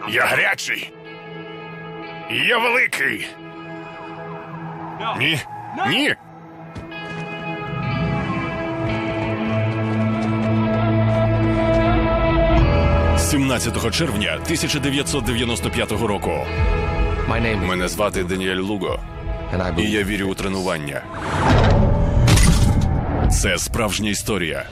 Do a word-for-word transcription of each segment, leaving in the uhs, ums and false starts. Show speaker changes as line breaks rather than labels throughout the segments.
Я гарячий. Я великий. Ні. Ні. сімнадцятого червня тисяча дев'ятсот дев'яносто п'ятого року. Мене звати Даніель Луго, і я вірю у тренування. Це справжня історія.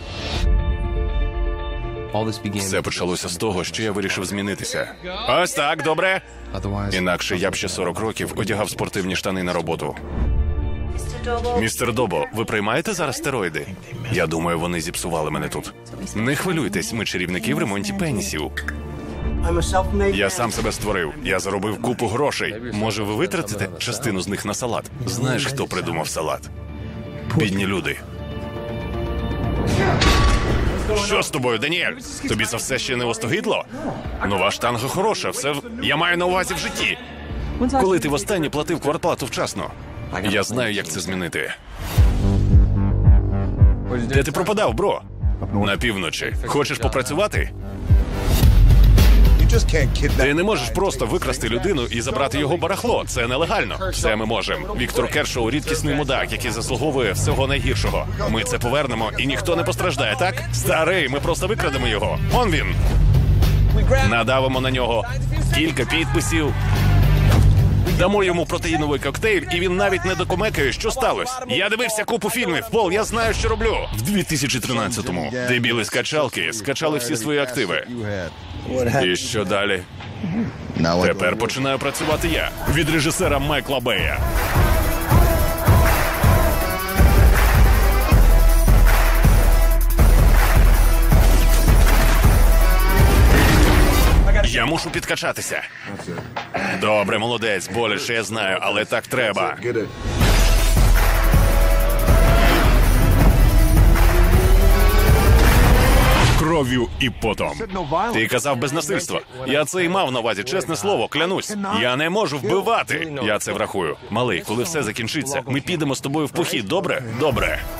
Все почалося з того, що я вирішив змінитися. Ось так, добре? Інакше я б ще сорок років одягав спортивні штани на роботу. Містер Добо, ви приймаєте зараз стероїди? Я думаю, вони зіпсували мене тут. Не хвилюйтесь, ми чарівники в ремонті пенісів. Я сам себе створив. Я заробив купу грошей. Може, ви витратите частину з них на салат? Знаєш, хто придумав салат? Бідні люди. Що з тобою, Даніель? Тобі це все ще не остогидло? Нова штанга хороша, все в... Я маю на увазі в житті. Коли ти востаннє платив квартплату вчасно? Я знаю, як це змінити. Де ти пропадав, бро? На півночі. Хочеш попрацювати? Ти не можеш просто викрасти людину і забрати його барахло. Це нелегально. Все ми можемо. Віктор Кершоу – рідкісний мудак, який заслуговує всього найгіршого. Ми це повернемо, і ніхто не постраждає, так? Старий, ми просто викрадемо його. Он він. Надавимо на нього кілька підписів. Дамо йому протеїновий коктейль, і він навіть не докумекає, що сталося. Я дивився купу фільмів, Пол, я знаю, що роблю. В дві тисячі тринадцятому дебіли скачалки скачали всі свої активи. І що далі? Тепер починаю працювати я. Від режисера Майкла Бея. Я мушу підкачатися. Добре, молодець, боляче, я знаю, але так треба. Кров'ю і потом. Ти казав без насильства. Я це й мав на увазі, чесне слово, клянусь. Я не можу вбивати. Я це врахую. Малий, коли все закінчиться, ми підемо з тобою в похід, добре? Добре.